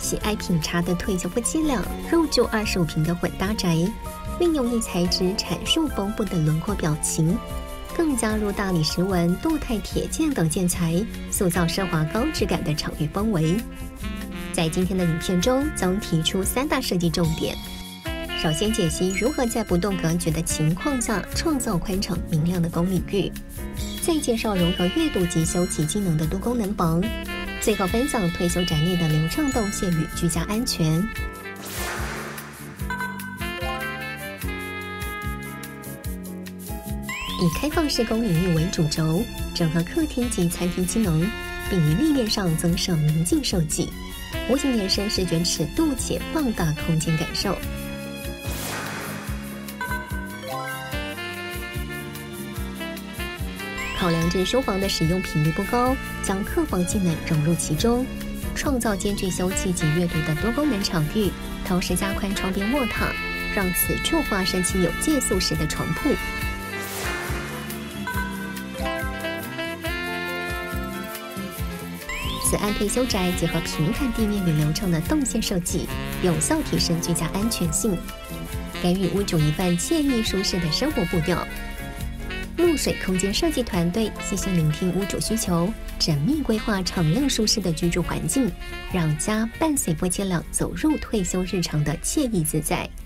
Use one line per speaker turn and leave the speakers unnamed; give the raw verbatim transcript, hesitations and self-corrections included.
喜爱品茶的退休夫妻俩入住二十五平的混搭宅，运用异材质阐述丰富的轮廓表情，更加入大理石纹、镀钛铁件等建材，塑造奢华高质感的场域氛围。在今天的影片中，将提出三大设计重点。首先解析如何在不动隔绝的情况下创造宽敞明亮的公领域，再介绍融合阅读及休息机能的多功能房，最后分享退休宅内的流畅动线与居家安全。以开放式公领域为主轴，整合客厅及餐厅机能，并于立面上增设明镜设计，无形延伸视觉尺度且放大空间感受。考量至书房的使用频率不高，将客房机能融入其中，创造兼具休憩及阅读的多功能场域，同时加宽窗边卧榻，让此处化身其有借宿式的床铺。此案退休宅结合平坦地面与流畅的动线设计，有效提升居家安全性，给予屋主一份惬意舒适的生活步调。露水空间设计团队细心聆听屋主需求，缜密规划敞亮舒适的居住环境，让家伴随夫妻俩走入退休日常的惬意自在。